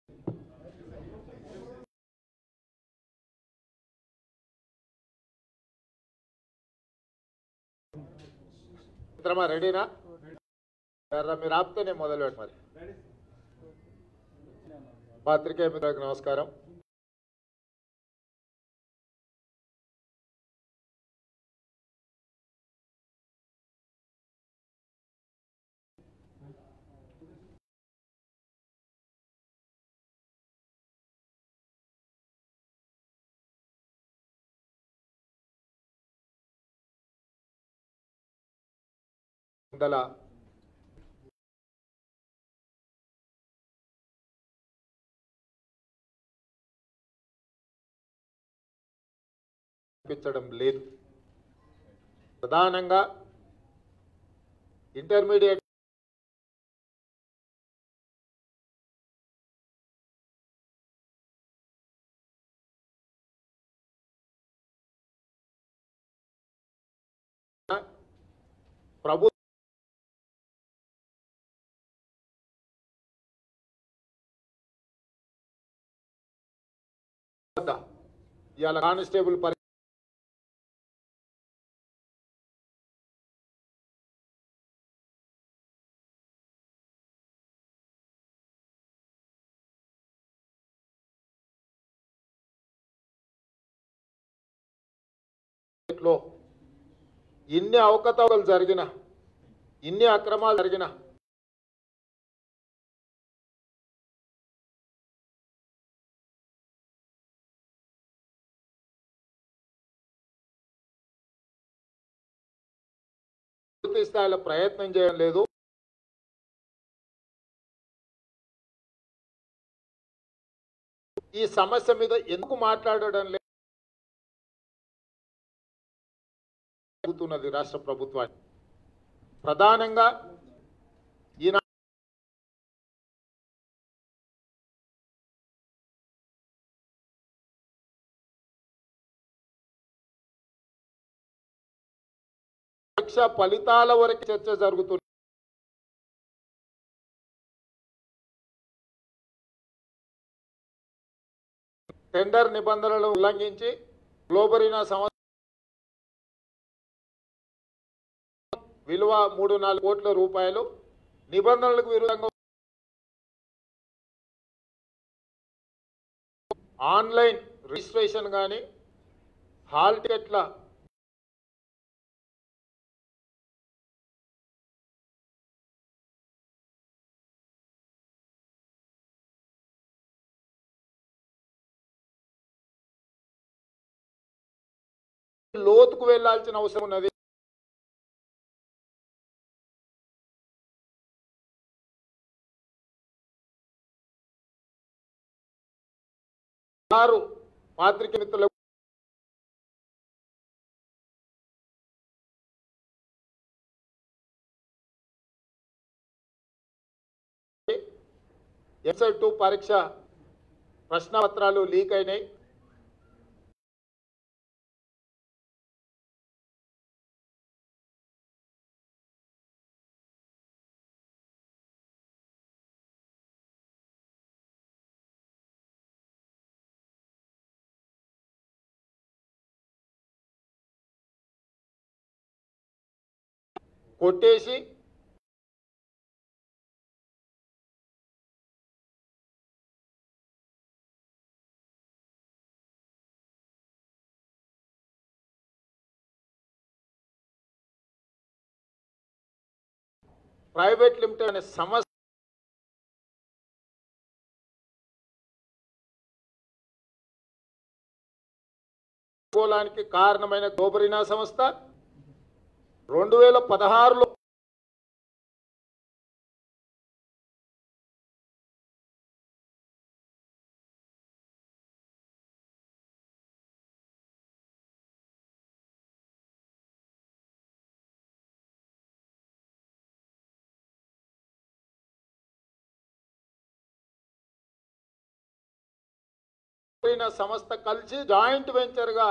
మిత్రమా రెడీనా? మీరు ఆపితేనే మొదలు పెట్ట. మరి పాత్రికేయ మిత్రులకు నమస్కారం. చూపించడం లేదు. ప్రధానంగా ఇంటర్మీడియట్ ప్రభుత్వ ఇవాళ కానిస్టేబుల్ లో ఇన్ని అవకతవకలు జరిగిన, ఇన్ని అక్రమాలు జరిగిన పూర్తి స్థాయిలో ప్రయత్నం చేయడం లేదు. ఈ సమస్య మీద ఎందుకు మాట్లాడడం లేదు రాష్ట్ర ప్రభుత్వానికి. ప్రధానంగా ఈయన పరీక్ష ఫలితాల వరకు చర్చ జరుగుతుంది. టెండర్ నిబంధనలను ఉల్లంఘించి గ్లోబరీనా సంస్థ విలువ 3-4 కోట్ల రూపాయలు నిబంధనలకు విరుద్ధంగా ఆన్లైన్ రిజిస్ట్రేషన్ కానీ హాల్ టికెట్ల లోతుకు వెళ్లాల్సిన అవసరం ఉన్నది. పాత్రికేయ మిత్రులకు SI2 పరీక్ష ప్రశ్నపత్రాలు లీక్ అయినాయి. కొట్టేసి ప్రైవేట్ లిమిటెడ్ అనే సంస్థ కారణమైన గ్లోబరీనా సంస్థ 2016లో సంస్థ కలిసి జాయింట్ వెంచర్ గా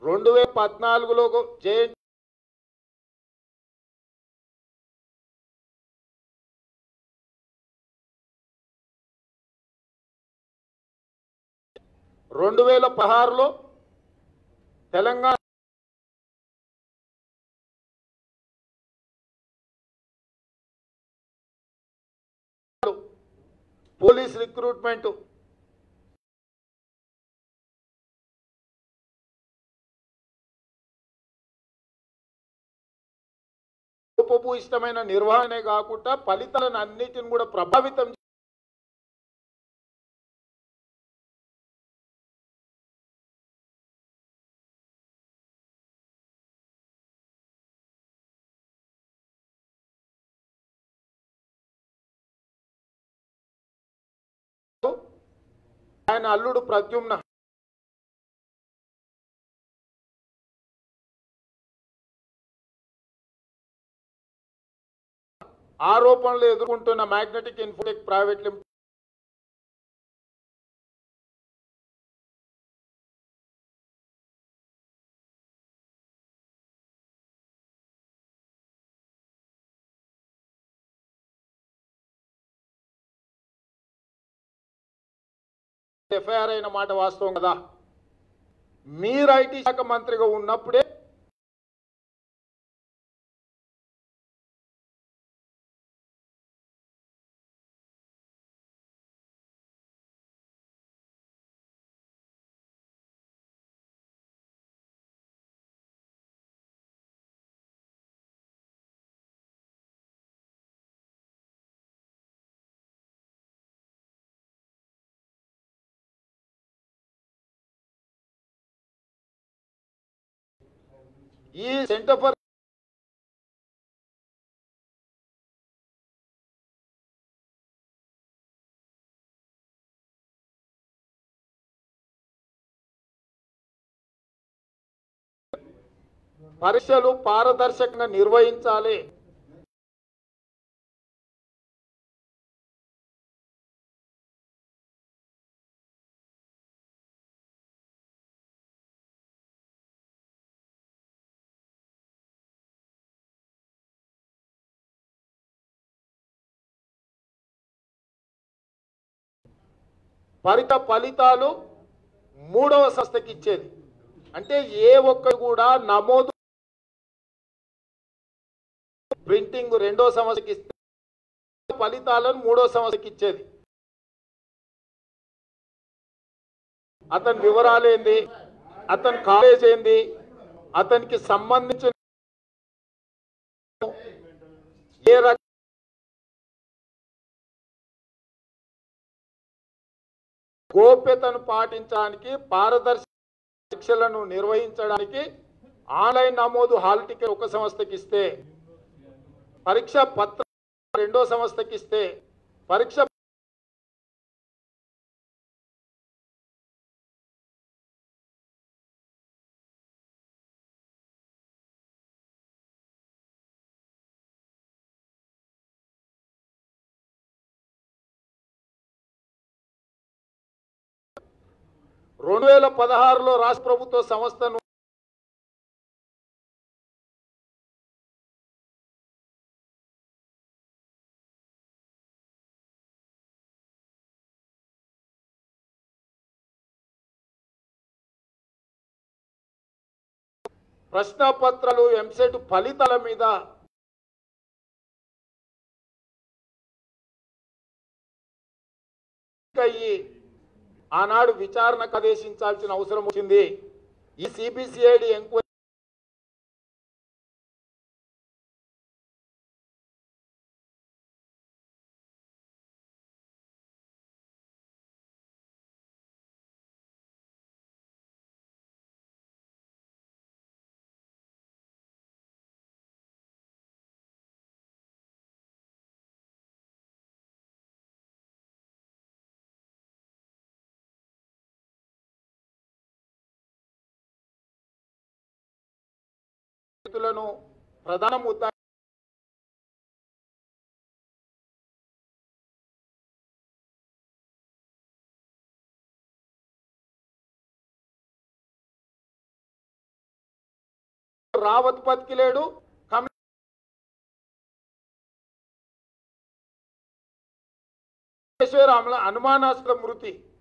2014లో జేఎన్ రెండు వేల పదహారులో తెలంగాణ పోలీస్ రిక్రూట్మెంట్ ఇష్టమైన నిర్వహణే కాకుండా ఫలితాలను అన్నిటిని కూడా ప్రభావితం ఆయన అల్లుడు ప్రద్యుమ్న ఆరోపణలు ఎదుర్కొంటున్న magnetic infotech private limited FIR అయిన మాట వాస్తవం కదా. మీరు ఐటీ శాఖ మంత్రిగా ఉన్నప్పుడే ఈ సెంటర్ ఫర్ పరీక్షలు పారదర్శకంగా నిర్వహించాలి. పరీక్ష ఫలితాలు మూడవ సంస్థకి ఇచ్చేది. అంటే ఏ ఒక్కరు కూడా నమోదు ప్రింటింగ్ రెండో సంస్థకి ఇస్తే ఫలితాలను మూడో సంస్థకి ఇచ్చేది. అతని వివరాలు ఏంది, అతని కాలేజ్ ఏంది, అతనికి సంబంధించిన ఏ రకం గోప్యతను పాటించడానికి, పారదర్శక పరీక్షలను నిర్వహించడానికి ఆన్లైన్ నమోదు హాల్ టికెట్ ఒక సంస్థకి ఇస్తే, పరీక్ష పత్రం రెండో సంస్థకి ఇస్తే, పరీక్ష రెండు వేల 16లో రాష్ట్ర ప్రభుత్వ సంస్థను ప్రశ్నపత్రాలు ఎంసెట్ ఫలితాల మీద ఆనాడు విచారణకు ఆదేశించాల్సిన అవసరం వచ్చింది. ఈ సిబిసిఐడి ఎంక్వైరీ ప్రధాన ముద్ద రావత్ బతికిలేడు, అనుమానాస్పద మృతి